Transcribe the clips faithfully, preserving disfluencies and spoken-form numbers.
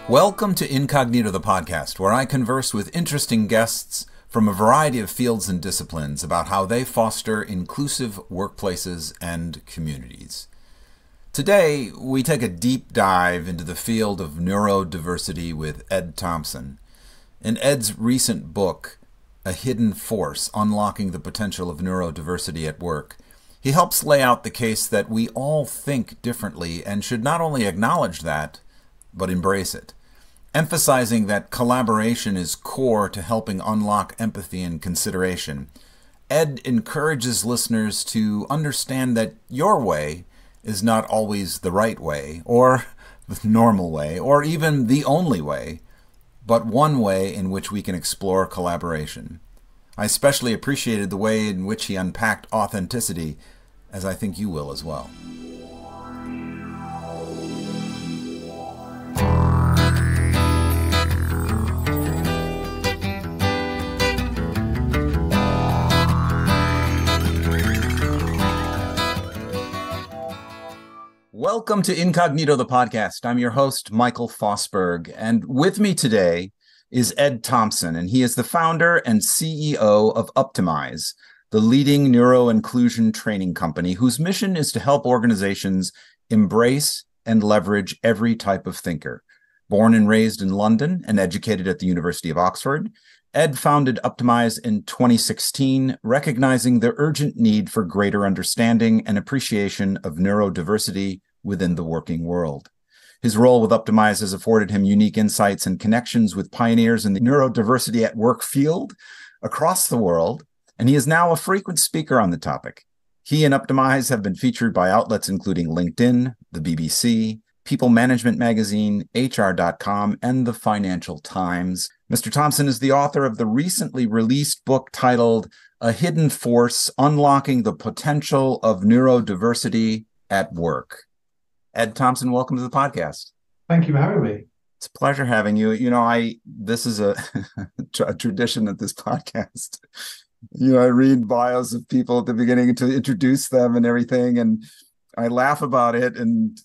Welcome to Incognito, the podcast, where I converse with interesting guests from a variety of fields and disciplines about how they foster inclusive workplaces and communities. Today, we take a deep dive into the field of neurodiversity with Ed Thompson. In Ed's recent book, A Hidden Force: Unlocking the Potential of Neurodiversity at Work, he helps lay out the case that we all think differently and should not only acknowledge that, but embrace it, emphasizing that collaboration is core to helping unlock empathy and consideration. Ed encourages listeners to understand that your way is not always the right way, or the normal way, or even the only way, but one way in which we can explore collaboration. I especially appreciated the way in which he unpacked authenticity, as I think you will as well. Welcome to Incognito, the podcast. I'm your host, Michael Fosberg, and with me today is Ed Thompson, and he is the founder and C E O of Optimize, the leading neuro-inclusion training company whose mission is to help organizations embrace and leverage every type of thinker. Born and raised in London and educated at the University of Oxford, Ed founded Optimize in twenty sixteen, recognizing the urgent need for greater understanding and appreciation of neurodiversity within the working world. His role with Optimize has afforded him unique insights and connections with pioneers in the neurodiversity at work field across the world, and he is now a frequent speaker on the topic. He and Optimize have been featured by outlets including LinkedIn, the B B C, People Management Magazine, H R dot com, and the Financial Times. Mister Thompson is the author of the recently released book titled A Hidden Force: Unlocking the Potential of Neurodiversity at Work. Ed Thompson, welcome to the podcast. Thank you for having me. It's a pleasure having you. You know, I this is a, a tradition at this podcast. You know, I read bios of people at the beginning to introduce them and everything, and I laugh about it. And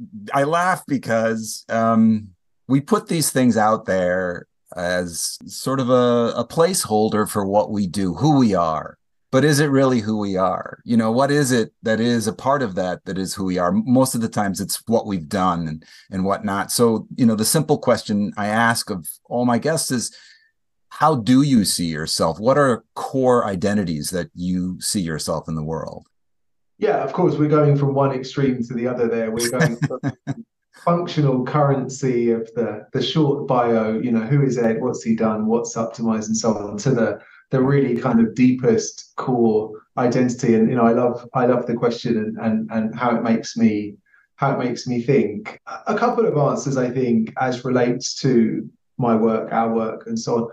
I laugh because um, we put these things out there as sort of a, a placeholder for what we do, who we are. But is it really who we are? You know, what is it that is a part of that that is who we are? Most of the times it's what we've done and, and whatnot. So, you know, the simple question I ask of all my guests is, how do you see yourself? What are core identities that you see yourself in the world? Yeah, of course, we're going from one extreme to the other there. We're going from functional currency of the, the short bio, you know, who is Ed, what's he done, what's Optimized, and so on, to the the really kind of deepest core identity. And, you know, I love I love the question and and and how it makes me how it makes me think. A couple of answers, I think, as relates to my work, our work, and so on.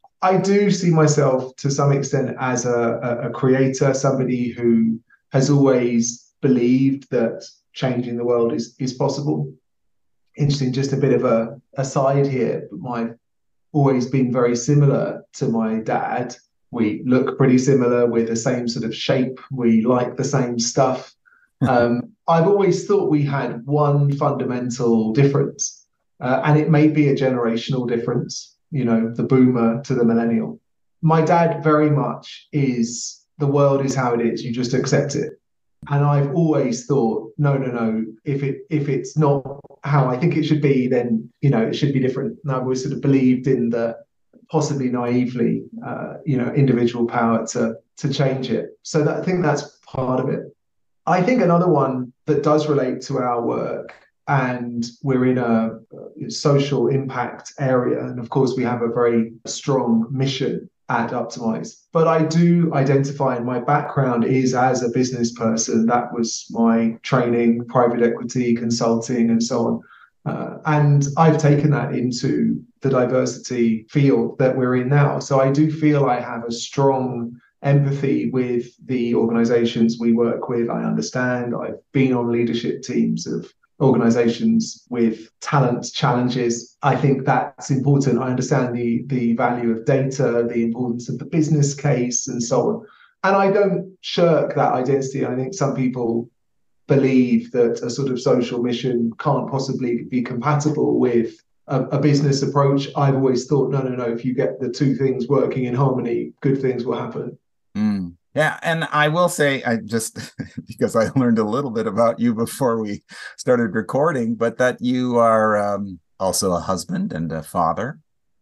I do see myself to some extent as a, a, a creator, somebody who has always believed that changing the world is is possible. Interesting, just a bit of a aside here, but my always been very similar to my dad. We look pretty similar. We're the same sort of shape. We like the same stuff. Um, I've always thought we had one fundamental difference, uh, and it may be a generational difference, you know, the boomer to the millennial. My dad very much is, the world is how it is. You just accept it. And I've always thought, no, no, no, if it if it's not how I think it should be, then, you know, it should be different. And I've always sort of believed in the possibly naively, uh, you know, individual power to to change it. So that, I think that's part of it. I think another one that does relate to our work, and we're in a social impact area, and of course we have a very strong mission at Optimize. But I do identify, and my background is as a business person. That was my training, private equity, consulting, and so on. Uh, and I've taken that into the diversity field that we're in now. So I do feel I have a strong empathy with the organizations we work with. I understand. I've been on leadership teams of organizations with talent challenges. I think that's important. I understand the the value of data, the importance of the business case, and so on. And I don't shirk that identity. I think some people believe that a sort of social mission can't possibly be compatible with a, a business approach. I've always thought, no, no, no, if you get the two things working in harmony, good things will happen. Mm. Yeah, and I will say, I just because I learned a little bit about you before we started recording, but that you are um, also a husband and a father.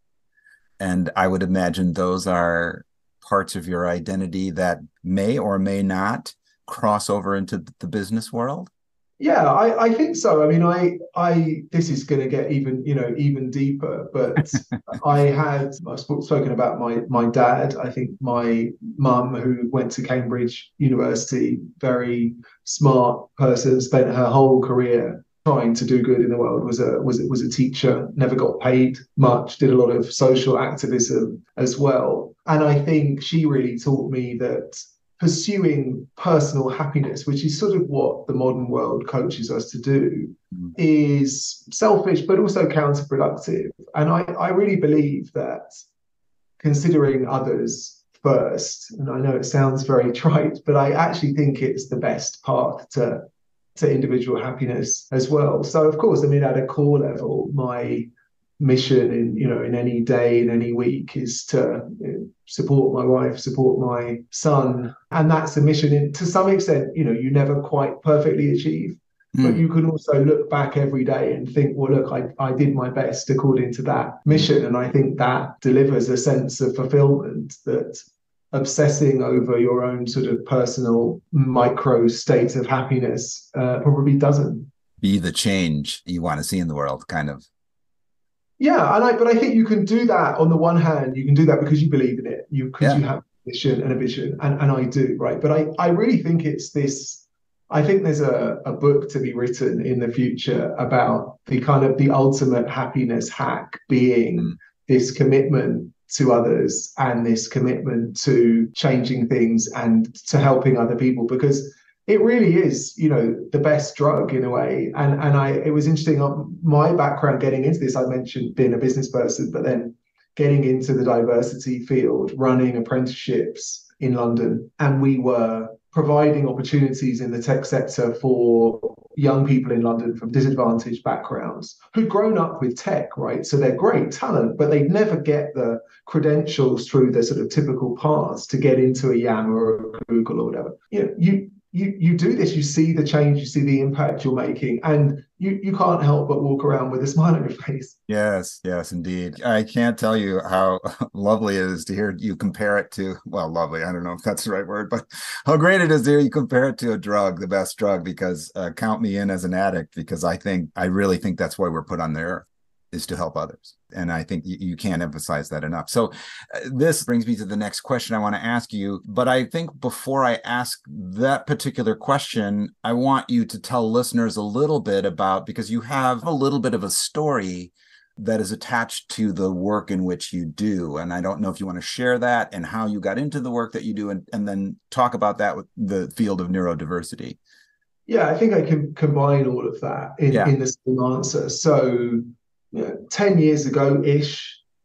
And I would imagine those are parts of your identity that may or may not cross over into the business world. Yeah, I, I think so. I mean, I, I, this is going to get even, you know, even deeper. But I had, I've spoken about my my dad. I think my mum, who went to Cambridge University, very smart person, spent her whole career trying to do good in the world. Was a was was a teacher. Never got paid much. Did a lot of social activism as well. And I think she really taught me that pursuing personal happiness, which is sort of what the modern world coaches us to do, mm. is selfish, but also counterproductive. And I, I really believe that considering others first, and I know it sounds very trite, but I actually think it's the best path to, to individual happiness as well. So, of course, I mean, at a core level, my mission in you know in any day, in any week, is to you know, support my wife, support my son, and that's a mission in, to some extent, you know you never quite perfectly achieve, mm. but you can also look back every day and think, well, look, I, I did my best according to that mission. And I think that delivers a sense of fulfillment that obsessing over your own sort of personal micro state of happiness uh, probably doesn't. Be the change you want to see in the world, kind of. Yeah, and I but I think you can do that. On the one hand, you can do that because you believe in it, you because yeah. you have a mission and a vision, and, and I do, right? But I, I really think it's this, I think there's a, a book to be written in the future about the kind of the ultimate happiness hack being mm. this commitment to others and this commitment to changing things and to helping other people, because it really is, you know, the best drug in a way. And and I, it was interesting, my background getting into this, I mentioned being a business person, but then getting into the diversity field, running apprenticeships in London. And we were providing opportunities in the tech sector for young people in London from disadvantaged backgrounds who'd grown up with tech, right? So they're great talent, but they'd never get the credentials through the sort of typical paths to get into a Yammer or a Google or whatever. You know, you You you do this, you see the change, you see the impact you're making, and you, you can't help but walk around with a smile on your face. Yes, yes, indeed. I can't tell you how lovely it is to hear you compare it to, well, lovely, I don't know if that's the right word, but how great it is to hear you compare it to a drug, the best drug, because uh, count me in as an addict, because I think, I really think that's why we're put on the earth, is to help others. And I think you, you can't emphasize that enough. So uh, this brings me to the next question I want to ask you. But I think before I ask that particular question, I want you to tell listeners a little bit about, because you have a little bit of a story that is attached to the work in which you do. And I don't know if you want to share that and how you got into the work that you do, and, and then talk about that with the field of neurodiversity. Yeah, I think I can combine all of that in, yeah. in the same answer. So You know, ten years ago-ish,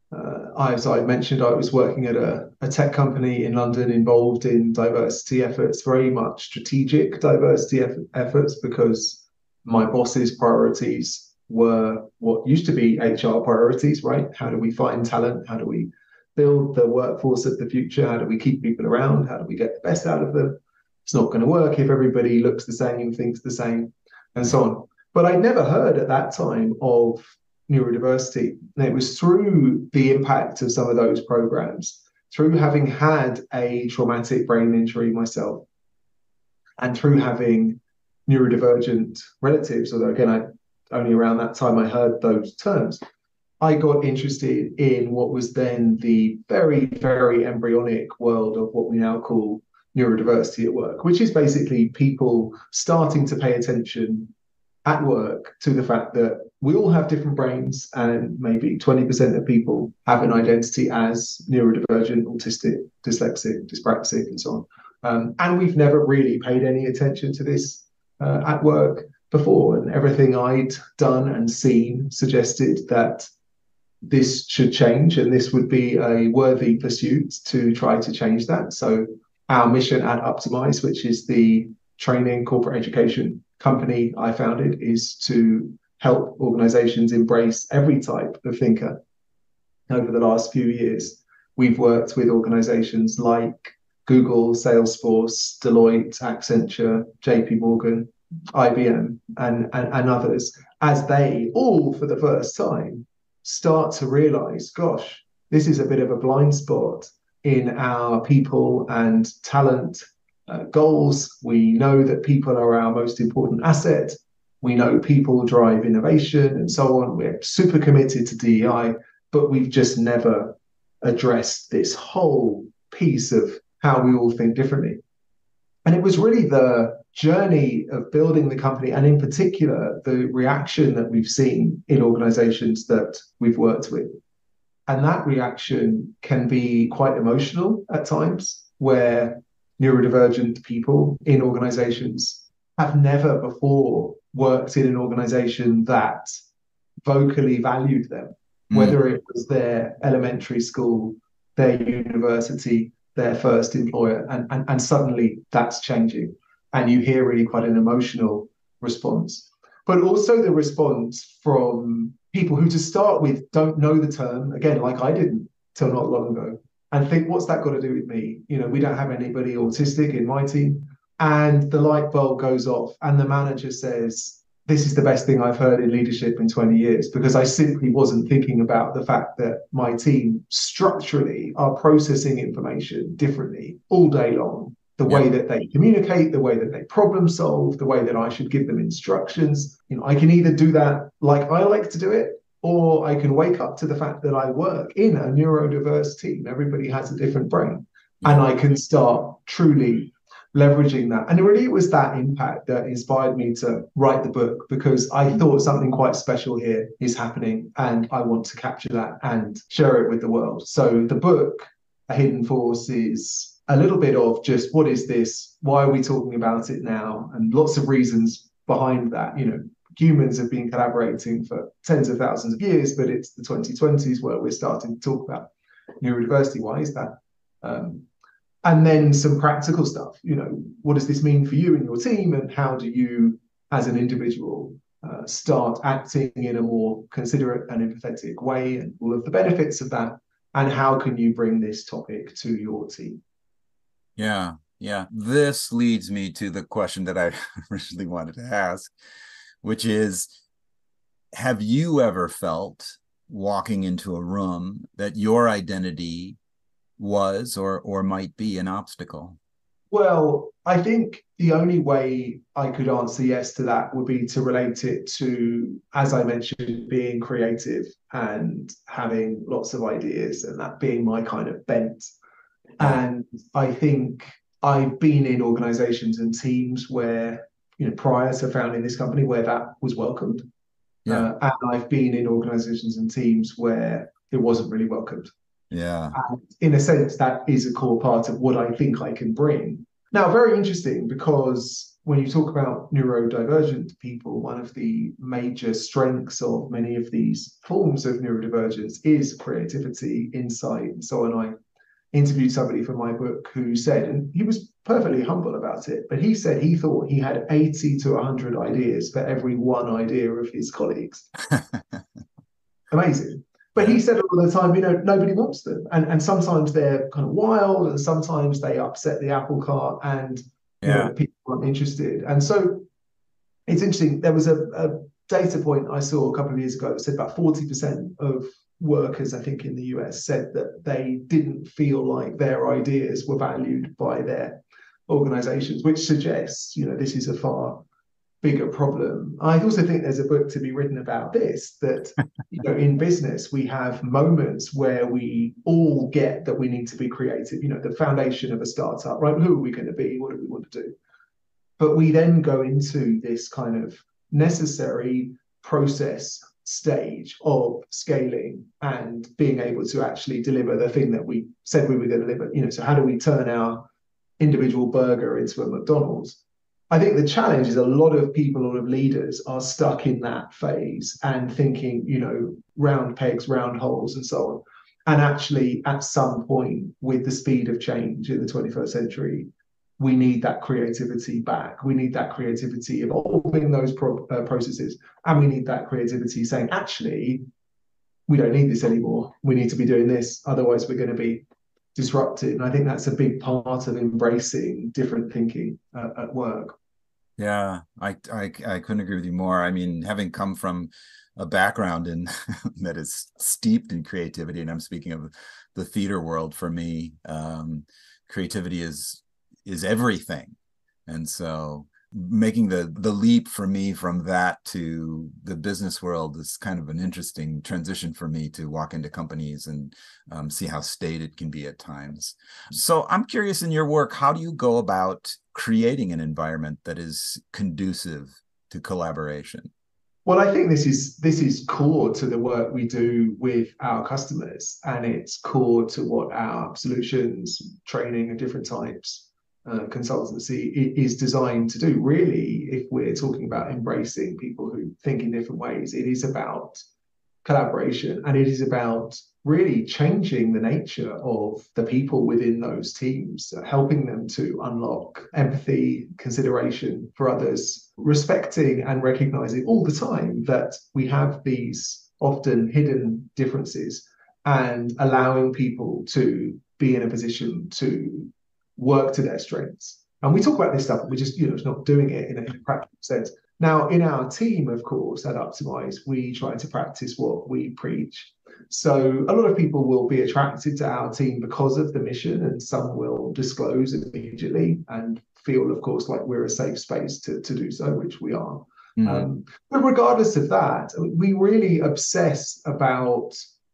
uh, as I mentioned, I was working at a, a tech company in London involved in diversity efforts, very much strategic diversity eff- efforts, because my boss's priorities were what used to be H R priorities, right? How do we find talent? How do we build the workforce of the future? How do we keep people around? How do we get the best out of them? It's not going to work if everybody looks the same, thinks the same, and so on. But I'd never heard at that time of neurodiversity. And it was through the impact of some of those programs, through having had a traumatic brain injury myself, and through having neurodivergent relatives, although again, I only around that time I heard those terms, I got interested in what was then the very, very embryonic world of what we now call neurodiversity at work, which is basically people starting to pay attention at work to the fact that we all have different brains, and maybe twenty percent of people have an identity as neurodivergent, autistic, dyslexic, dyspraxic, and so on. Um, and we've never really paid any attention to this uh, at work before. And everything I'd done and seen suggested that this should change, and this would be a worthy pursuit to try to change that. So our mission at Optimize, which is the training corporate education company I founded, is to help organizations embrace every type of thinker. Over the last few years, we've worked with organizations like Google, Salesforce, Deloitte, Accenture, J P Morgan, I B M, and, and, and others, as they all, for the first time, start to realize, gosh, this is a bit of a blind spot in our people and talent uh, goals. We know that people are our most important asset. We know people drive innovation and so on. We're super committed to D E I, but we've just never addressed this whole piece of how we all think differently. And it was really the journey of building the company, and in particular, the reaction that we've seen in organizations that we've worked with. And that reaction can be quite emotional at times, where neurodivergent people in organizations have never before worked in an organization that vocally valued them, mm. whether it was their elementary school, their university, their first employer, and, and, and suddenly that's changing. And you hear really quite an emotional response. But also the response from people who, to start with, don't know the term, again, like I didn't till not long ago, and think, what's that got to do with me? You know, we don't have anybody autistic in my team. And the light bulb goes off and the manager says, this is the best thing I've heard in leadership in twenty years, because I simply wasn't thinking about the fact that my team structurally are processing information differently all day long. The yeah. way that they communicate, the way that they problem solve, the way that I should give them instructions. You know, I can either do that like I like to do it, or I can wake up to the fact that I work in a neurodiverse team. Everybody has a different brain. Yeah. And I can start truly leveraging that. And really, it was that impact that inspired me to write the book, because I thought something quite special here is happening, and I want to capture that and share it with the world. So the book, A Hidden Force, is a little bit of just, what is this? Why are we talking about it now? And lots of reasons behind that. You know, humans have been collaborating for tens of thousands of years, but it's the twenty twenties where we're starting to talk about neurodiversity. Why is that? Um, and then some practical stuff. You know, what does this mean for you and your team? And how do you, as an individual, uh, start acting in a more considerate and empathetic way, and all of the benefits of that? And how can you bring this topic to your team? Yeah, yeah. This leads me to the question that I originally wanted to ask, which is, have you ever felt walking into a room that your identity was or or might be an obstacle? Well, I think the only way I could answer yes to that would be to relate it to, as I mentioned, being creative and having lots of ideas, and that being my kind of bent. Yeah. And I think I've been in organizations and teams where, you know, prior to founding this company, where that was welcomed. Yeah. Uh, and I've been in organizations and teams where it wasn't really welcomed. Yeah. And in a sense, that is a core part of what I think I can bring. Now, very interesting, because when you talk about neurodivergent people, one of the major strengths of many of these forms of neurodivergence is creativity, insight, and so on. I interviewed somebody for my book who said, and he was perfectly humble about it, but he said he thought he had eighty to one hundred ideas for every one idea of his colleagues. Amazing. But he said all the time, you know, nobody wants them. And, and sometimes they're kind of wild, and sometimes they upset the apple cart, and you yeah. know, people aren't interested. And so it's interesting. There was a, a data point I saw a couple of years ago that said about forty percent of workers, I think, in the U S said that they didn't feel like their ideas were valued by their organizations, which suggests, you know, this is a far bigger problem. I also think there's a book to be written about this, that, you know, in business, we have moments where we all get that we need to be creative, you know, the foundation of a startup, right? Who are we going to be? What do we want to do? But we then go into this kind of necessary process stage of scaling and being able to actually deliver the thing that we said we were going to deliver. You know, so how do we turn our individual burger into a McDonald's? I think the challenge is a lot of people, a lot of leaders are stuck in that phase and thinking, you know, round pegs, round holes, and so on. And actually, at some point, with the speed of change in the twenty-first century, we need that creativity back. We need that creativity evolving those pro- uh, processes. And we need that creativity saying, actually, we don't need this anymore. We need to be doing this. Otherwise, we're going to be disrupted. And I think that's a big part of embracing different thinking uh, at work. Yeah, I, I I couldn't agree with you more. I mean, having come from a background in that is steeped in creativity, and I'm speaking of the theater world, for me, um, creativity is is everything. And so making the the leap for me from that to the business world is kind of an interesting transition for me to walk into companies and um, see how staid it can be at times. So I'm curious, in your work, how do you go about creating an environment that is conducive to collaboration? Well, I think this is this is core to the work we do with our customers, and it's core to what our solutions, training of different types, uh, consultancy is designed to do. Really, if we're talking about embracing people who think in different ways, it is about collaboration, and it is about really changing the nature of the people within those teams, helping them to unlock empathy, consideration for others, respecting and recognizing all the time that we have these often hidden differences, and allowing people to be in a position to work to their strengths. And we talk about this stuff, but we just, you know, it's not doing it in a, in a practical sense. Now, in our team, of course, at Optimize, we try to practice what we preach. So a lot of people will be attracted to our team because of the mission, and some will disclose immediately and feel, of course, like we're a safe space to, to do so, which we are. Mm-hmm. Um, but regardless of that, we really obsess about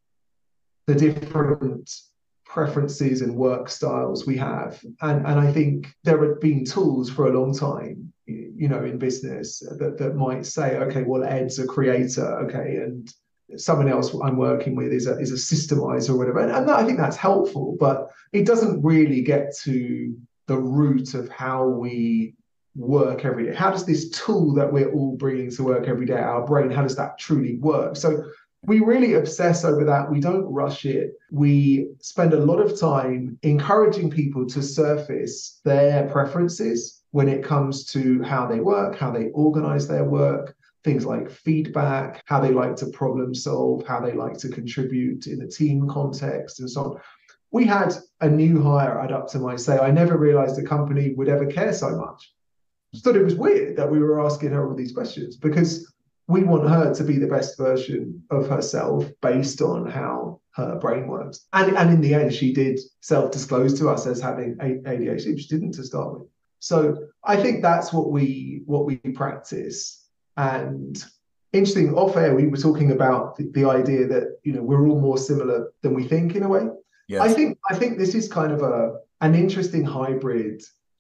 the different preferences and work styles we have. And, and I think there have been tools for a long time, you know, in business that, that might say, okay, well, Ed's a creator, okay, and someone else I'm working with is a, is a systemizer or whatever. And, and that, I think that's helpful, but it doesn't really get to the root of how we work every day. How does this tool that we're all bringing to work every day, our brain, how does that truly work? So we really obsess over that. We don't rush it. We spend a lot of time encouraging people to surface their preferences when it comes to how they work, how they organize their work, things like feedback, how they like to problem solve, how they like to contribute in a team context, and so on. We had a new hire at Optimize say, I never realized a company would ever care so much. I thought it was weird that we were asking her all these questions, because we want her to be the best version of herself based on how her brain works. And, and in the end, she did self-disclose to us as having A D H D, she didn't to start with. So I think that's what we what we practice. And interesting, off air, we were talking about the, the idea that, you know, we're all more similar than we think in a way. Yes. I think I think this is kind of a an interesting hybrid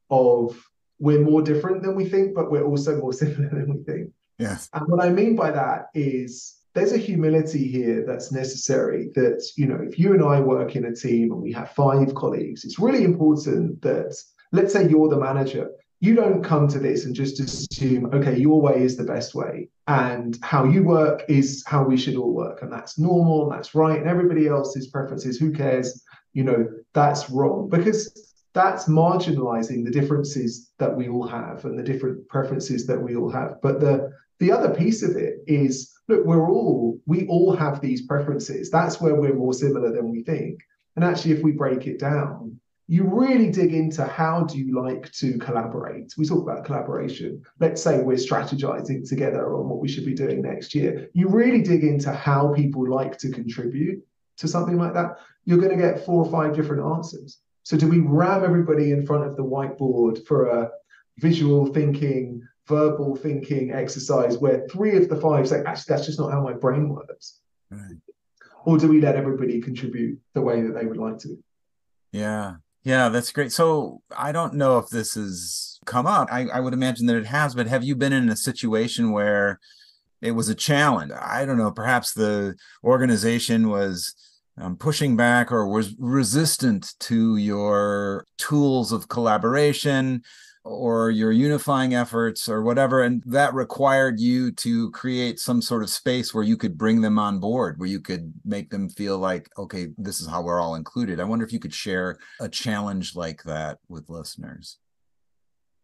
of we're more different than we think, but we're also more similar than we think. Yes. And what I mean by that is there's a humility here that's necessary, that, you know, if you and I work in a team and we have five colleagues, it's really important that, let's say you're the manager, you don't come to this and just assume, okay, your way is the best way and how you work is how we should all work. And that's normal, and that's right. And everybody else's preferences, who cares? You know, that's wrong, because that's marginalizing the differences that we all have and the different preferences that we all have. But the The other piece of it is, look, we're all, we all have these preferences. That's where we're more similar than we think. And actually, if we break it down, you really dig into how do you like to collaborate. We talk about collaboration. Let's say we're strategizing together on what we should be doing next year. You really dig into how people like to contribute to something like that. You're going to get four or five different answers. So do we ram everybody in front of the whiteboard for a visual thinking, verbal thinking exercise where three of the five say, actually, that's just not how my brain works? Right. Or do we let everybody contribute the way that they would like to? Yeah. Yeah, that's great. So I don't know if this has come up. I, I would imagine that it has, but have you been in a situation where it was a challenge? I don't know, perhaps the organization was um, pushing back or was resistant to your tools of collaboration or your unifying efforts or whatever, and that required you to create some sort of space where you could bring them on board, where you could make them feel like, okay, this is how we're all included. I wonder if you could share a challenge like that with listeners.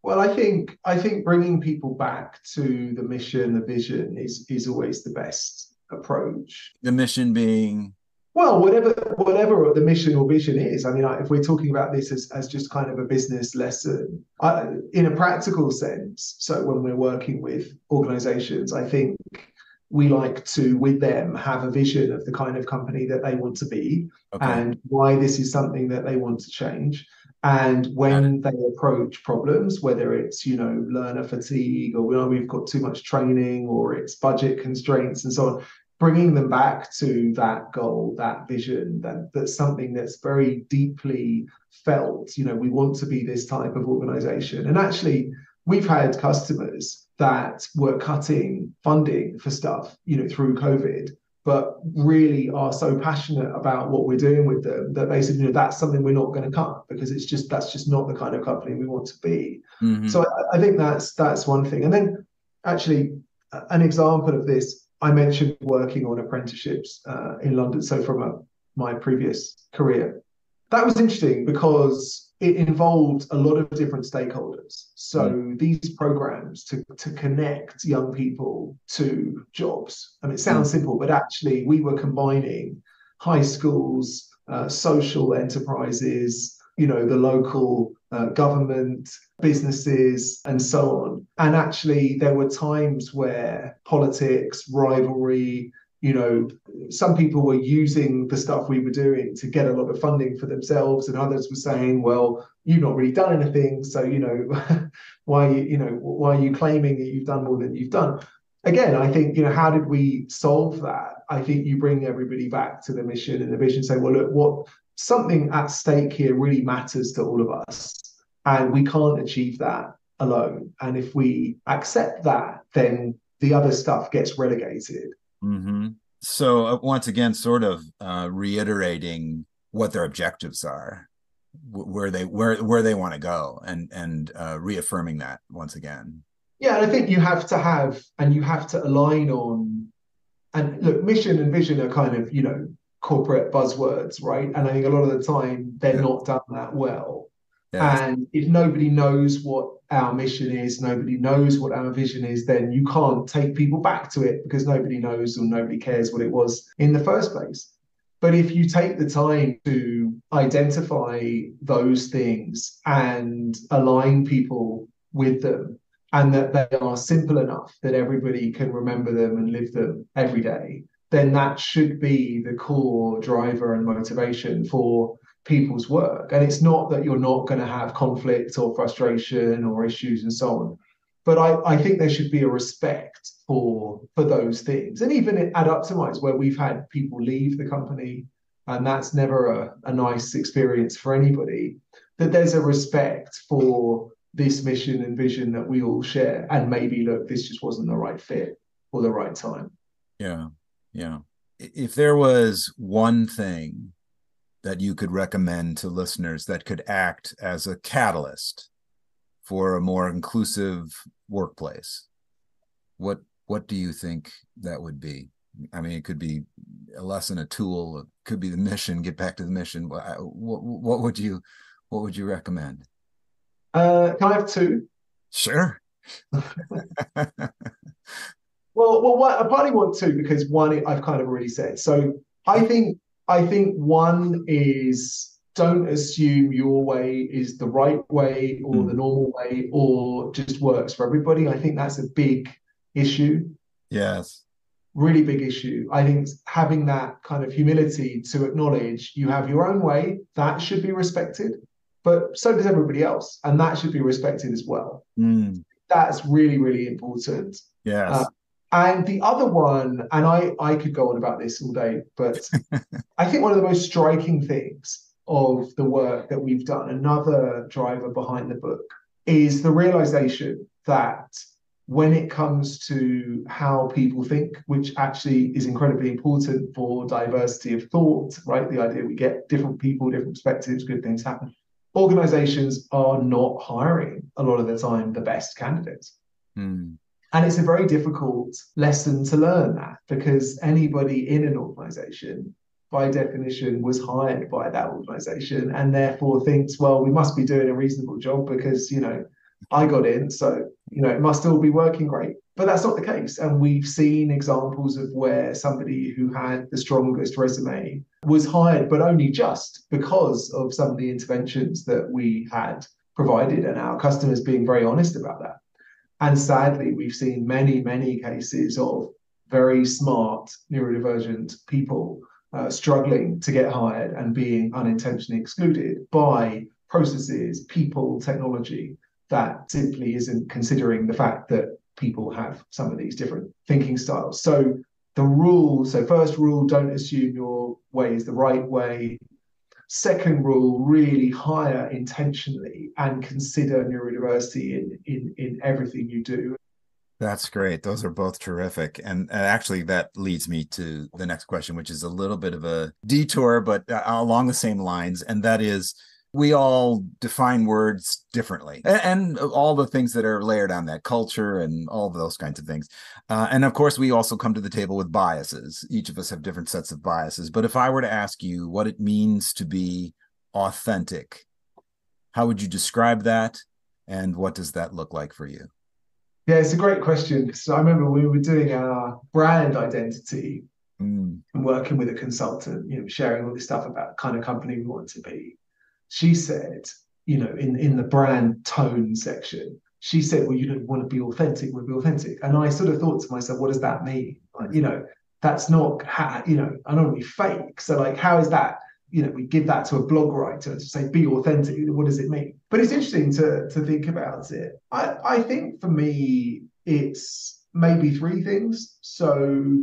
Well, I think I think bringing people back to the mission, the vision is is always the best approach. The mission being, Well, whatever whatever the mission or vision is, I mean, if we're talking about this as, as just kind of a business lesson, I, in a practical sense, so when we're working with organizations, I think we like to, with them, have a vision of the kind of company that they want to be okay, and why this is something that they want to change. And got it. when they approach problems, whether it's, you know, learner fatigue or, you know, we've got too much training or it's budget constraints and so on, bringing them back to that goal, that vision, that that's something that's very deeply felt. You know, we want to be this type of organization. And actually, we've had customers that were cutting funding for stuff, you know, through COVID, but really are so passionate about what we're doing with them that they said, you know, that's something we're not going to cut because it's just that's just not the kind of company we want to be. Mm-hmm. So I, I think that's that's one thing. And then actually, an example of this. I mentioned working on apprenticeships uh, in London. So from a, my previous career, that was interesting because it involved a lot of different stakeholders. So Mm-hmm. these programs to, to connect young people to jobs. I mean, it sounds simple, but actually we were combining high schools, uh, social enterprises, you know, the local uh, government, businesses, and so on. And actually, there were times where politics, rivalry, you know, some people were using the stuff we were doing to get a lot of funding for themselves, and others were saying, "Well, you've not really done anything, so you know, why you know why are you claiming that you've done more than you've done?" Again, I think, you know, how did we solve that? I think you bring everybody back to the mission and the vision. Say, well, look, what something at stake here really matters to all of us. And we can't achieve that alone. And if we accept that, then the other stuff gets relegated. Mm-hmm. So uh, once again, sort of uh, reiterating what their objectives are, wh- where they where where they want to go, and and uh, reaffirming that once again. Yeah, and I think you have to have and you have to align on and look, mission and vision are kind of, you know, corporate buzzwords, right? And I think a lot of the time they're Yeah. not done that well. Yes. And if nobody knows what our mission is, nobody knows what our vision is, then you can't take people back to it because nobody knows or nobody cares what it was in the first place. But if you take the time to identify those things and align people with them, and that they are simple enough that everybody can remember them and live them every day, then that should be the core driver and motivation for people's work. And it's not that you're not going to have conflict or frustration or issues and so on. But I, I think there should be a respect for for those things. And even at Optimize, where we've had people leave the company, and that's never a, a nice experience for anybody, that there's a respect for this mission and vision that we all share. And maybe, look, this just wasn't the right fit or the right time. Yeah. Yeah. If there was one thing that you could recommend to listeners that could act as a catalyst for a more inclusive workplace, what what do you think that would be? I mean, it could be a lesson, a tool, it could be the mission, get back to the mission. What, what, what would you what would you recommend? Uh, can I have two? Sure. Well, well, what, I partly want two because one I've kind of already said. So I think I think one is don't assume your way is the right way or the Mm. normal way or just works for everybody. I think that's a big issue, Yes. really big issue. I think having that kind of humility to acknowledge you have your own way, that should be respected, but so does everybody else, and that should be respected as well. Mm. That's really, really important. Uh, Yes. and the other one, and I, I could go on about this all day, but I think one of the most striking things of the work that we've done, another driver behind the book, is the realization that when it comes to how people think, which actually is incredibly important for diversity of thought, right? The idea we get different people, different perspectives, good things happen. Organizations are not hiring a lot of the time the best candidates. Mm. And it's a very difficult lesson to learn that because anybody in an organization, by definition, was hired by that organization and therefore thinks, well, we must be doing a reasonable job because, you know, I got in, so you know it must all be working great. But that's not the case. And we've seen examples of where somebody who had the strongest resume was hired, but only just because of some of the interventions that we had provided and our customers being very honest about that. And sadly, we've seen many, many cases of very smart neurodivergent people uh, struggling to get hired and being unintentionally excluded by processes, people, technology that simply isn't considering the fact that people have some of these different thinking styles. So the rule, so first rule, don't assume your way is the right way. Second rule, really hire intentionally and consider neurodiversity in, in, in everything you do. That's great. Those are both terrific. And, and actually, that leads me to the next question, which is a little bit of a detour, but uh, along the same lines. And that is, we all define words differently, and, and all the things that are layered on that, culture and all of those kinds of things. Uh, and of course, we also come to the table with biases. Each of us have different sets of biases. But if I were to ask you what it means to be authentic, how would you describe that? And what does that look like for you? Yeah, it's a great question. So I remember we were doing our brand identity mm. and working with a consultant, you know, sharing all this stuff about the kind of company we want to be. She said, you know, in, in the brand tone section, she said, well, you don't want to be authentic, we'll be authentic. And I sort of thought to myself, what does that mean? Like, you know, that's not, how, you know, I don't want to be fake. So like, how is that? You know, we give that to a blog writer to say, be authentic. What does it mean? But it's interesting to, to think about it. I, I think for me, it's maybe three things. So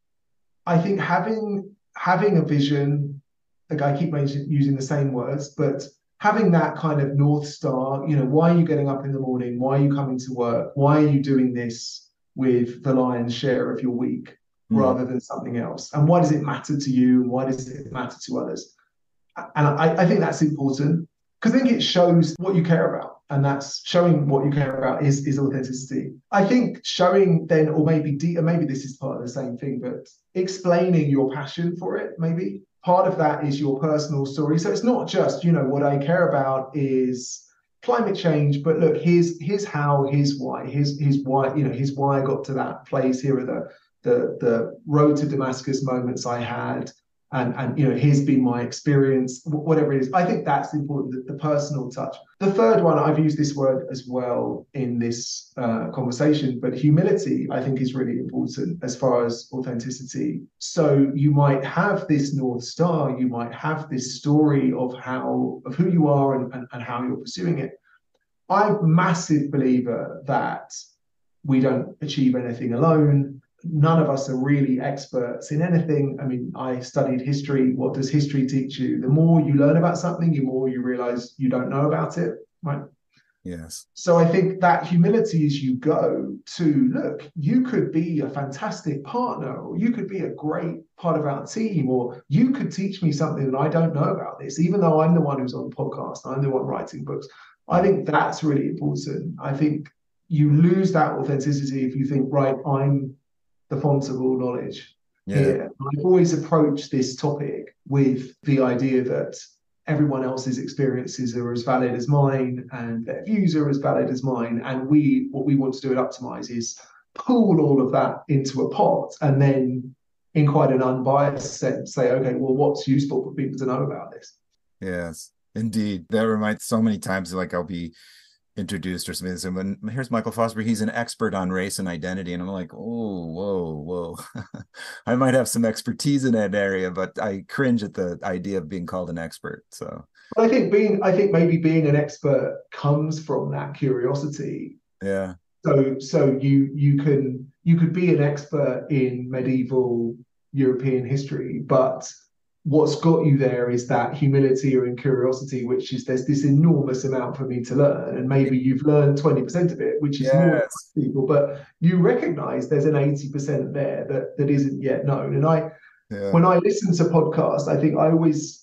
I think having having a vision, like I keep using the same words, but having that kind of North Star, you know, why are you getting up in the morning? Why are you coming to work? Why are you doing this with the lion's share of your week mm. rather than something else? And why does it matter to you? And why does it matter to others? And I, I think that's important because I think it shows what you care about. And that's showing what you care about is, is authenticity. I think showing then, or maybe, de- or maybe this is part of the same thing, but explaining your passion for it, maybe. Part of that is your personal story. So it's not just, you know, what I care about is climate change, but look, here's here's how, here's why, here's here's why, you know, here's why I got to that place. Here are the the the road to Damascus moments I had, and and you know, here's been my experience, whatever it is. I think that's important, the, the personal touch. The third one, I've used this word as well in this uh, conversation, but humility, I think, is really important as far as authenticity. So you might have this North Star, you might have this story of how, of who you are and, and, and how you're pursuing it. I'm a massive believer that we don't achieve anything alone. None of us are really experts in anything. I mean, I studied history. What does history teach you? The more you learn about something, the more you realize you don't know about it, right? Yes. So I think that humility as you go to, look, you could be a fantastic partner, or you could be a great part of our team, or you could teach me something that I don't know about this, even though I'm the one who's on the podcast, I'm the one writing books. I think that's really important. I think you lose that authenticity if you think, right, I'm the font of all knowledge yeah. here. I've always approached this topic with the idea that everyone else's experiences are as valid as mine and their views are as valid as mine. And we, what we want to do at Optimize is pool all of that into a pot and then in quite an unbiased sense say, okay, well, what's useful for people to know about this? Yes, indeed. That reminds so many times, like I'll be introduced or something. So when here's Michael Fosberg, he's an expert on race and identity, and I'm like, oh, whoa, whoa. I might have some expertise in that area, but I cringe at the idea of being called an expert. So, but I think being, I think maybe being an expert comes from that curiosity. Yeah. So, so you you can you could be an expert in medieval European history, but what's got you there is that humility or curiosity, which is there's this enormous amount for me to learn. And maybe you've learned twenty percent of it, which is yes. more than people, but you recognize there's an eighty percent there that, that isn't yet known. And I, yeah. when I listen to podcasts, I think I always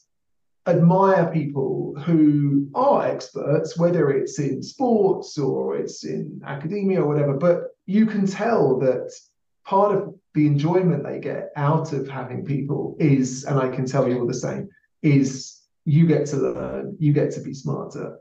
admire people who are experts, whether it's in sports or it's in academia or whatever, but you can tell that part of the enjoyment they get out of having people is, and I can tell you're the same, is you get to learn, you get to be smarter.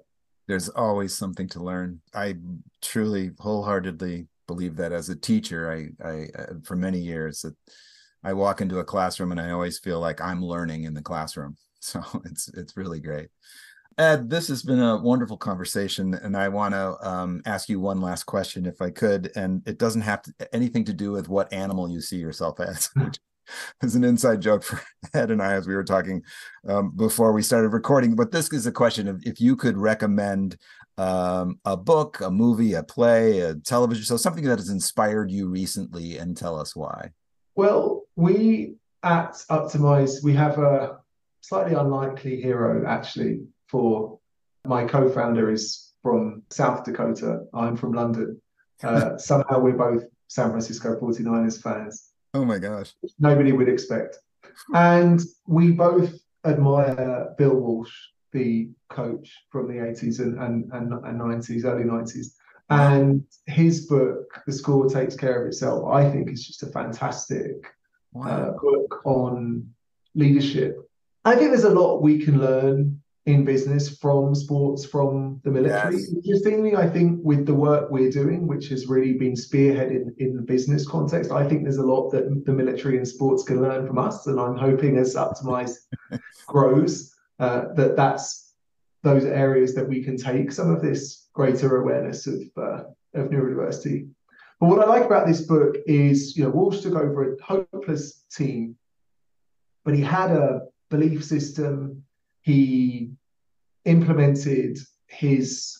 There's always something to learn. I truly, wholeheartedly believe that as a teacher. I, I, uh, for many years, that I walk into a classroom and I always feel like I'm learning in the classroom. So it's it's really great. Ed, this has been a wonderful conversation, and I want to um, ask you one last question, if I could. And it doesn't have to, anything to do with what animal you see yourself as, which is an inside joke for Ed and I as we were talking um, before we started recording. But this is a question of if you could recommend um, a book, a movie, a play, a television show, something that has inspired you recently, and tell us why. Well, we at Optimize, we have a slightly unlikely hero, actually, for my co-founder is from South Dakota. I'm from London. Uh, somehow we're both San Francisco forty-niners fans. Oh my gosh. Nobody would expect. And we both admire Bill Walsh, the coach from the eighties and, and, and, and nineties, early nineties. Wow. And his book, The Score Takes Care of Itself, I think is just a fantastic Wow. uh, book on leadership. I think there's a lot we can learn in business from sports, from the military. Yes. Interestingly, I think with the work we're doing, which has really been spearheaded in the business context, I think there's a lot that the military and sports can learn from us. And I'm hoping as Optimize grows, uh, that that's those areas that we can take some of this greater awareness of, uh, of neurodiversity. But what I like about this book is, you know, Walsh took over a hopeless team, but he had a belief system. He implemented his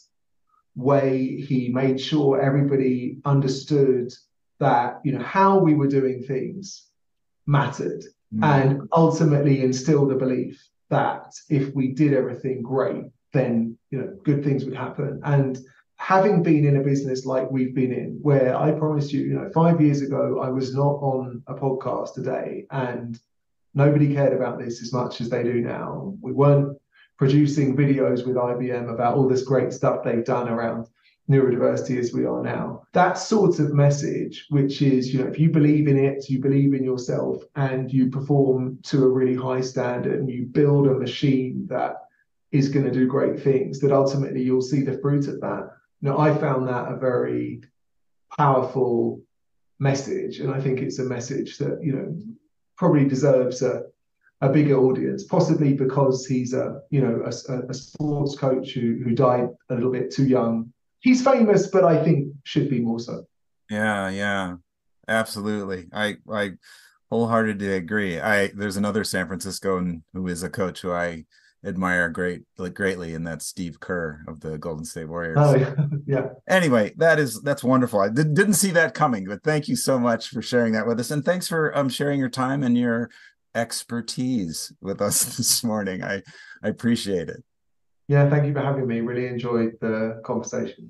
way. He made sure everybody understood that, you know, how we were doing things mattered, mm. and ultimately instilled a belief that if we did everything great, then, you know, good things would happen. And having been in a business like we've been in, where I promise you, you know, five years ago, I was not on a podcast today, and nobody cared about this as much as they do now. We weren't producing videos with I B M about all this great stuff they've done around neurodiversity as we are now. That sort of message, which is, you know, if you believe in it, you believe in yourself, and you perform to a really high standard, and you build a machine that is going to do great things, that ultimately you'll see the fruit of that. You know, I found that a very powerful message, and I think it's a message that, you know, probably deserves a, a bigger audience, possibly because he's a, you know, a, a sports coach who, who died a little bit too young. He's famous, but I think should be more so. Yeah, yeah, absolutely. I, I wholeheartedly agree. I, there's another San Franciscan who is a coach who I admire great, like greatly, and that's Steve Kerr of the Golden State Warriors. Oh, yeah. yeah. Anyway, that is that's wonderful. I did, didn't see that coming, but thank you so much for sharing that with us, and thanks for um sharing your time and your expertise with us this morning. I I appreciate it. Yeah, thank you for having me. Really enjoyed the conversation.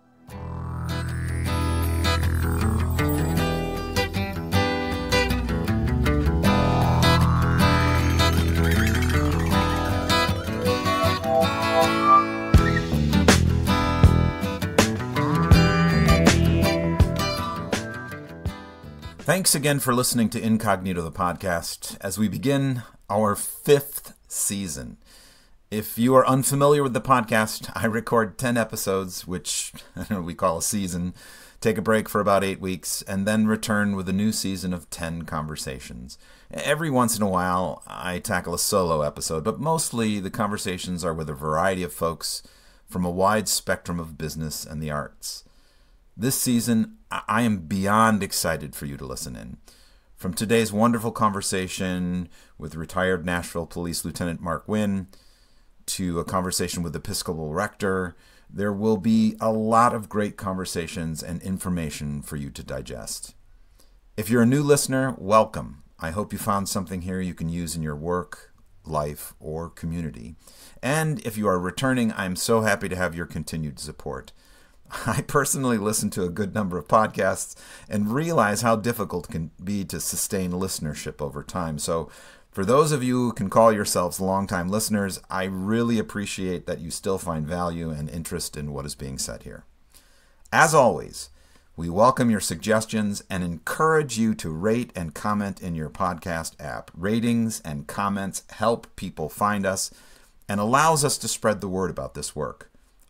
Thanks again for listening to Incognito, the podcast, as we begin our fifth season. If you are unfamiliar with the podcast, I record ten episodes, which I don't know, we call a season, take a break for about eight weeks, and then return with a new season of ten conversations. Every once in a while, I tackle a solo episode, but mostly the conversations are with a variety of folks from a wide spectrum of business and the arts. This season, I am beyond excited for you to listen in. From today's wonderful conversation with retired Nashville Police Lieutenant Mark Wynn to a conversation with Episcopal Rector, there will be a lot of great conversations and information for you to digest. If you're a new listener, welcome. I hope you found something here you can use in your work, life, or community. And if you are returning, I'm so happy to have your continued support. I personally listen to a good number of podcasts and realize how difficult it can be to sustain listenership over time. So for those of you who can call yourselves longtime listeners, I really appreciate that you still find value and interest in what is being said here. As always, we welcome your suggestions and encourage you to rate and comment in your podcast app. Ratings and comments help people find us and allows us to spread the word about this work.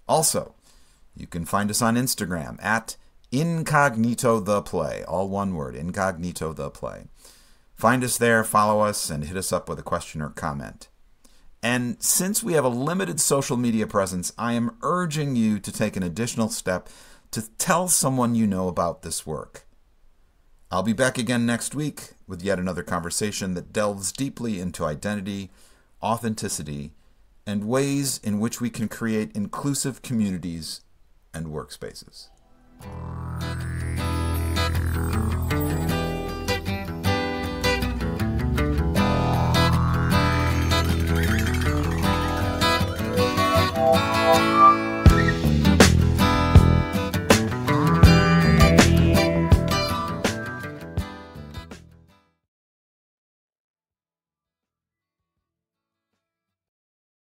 Also, you can find us on Instagram at Incognito the Play, all one word, Incognito the Play. Find us there, follow us, and hit us up with a question or comment. And since we have a limited social media presence, I am urging you to take an additional step to tell someone you know about this work. I'll be back again next week with yet another conversation that delves deeply into identity, authenticity, and ways in which we can create inclusive communities and workspaces.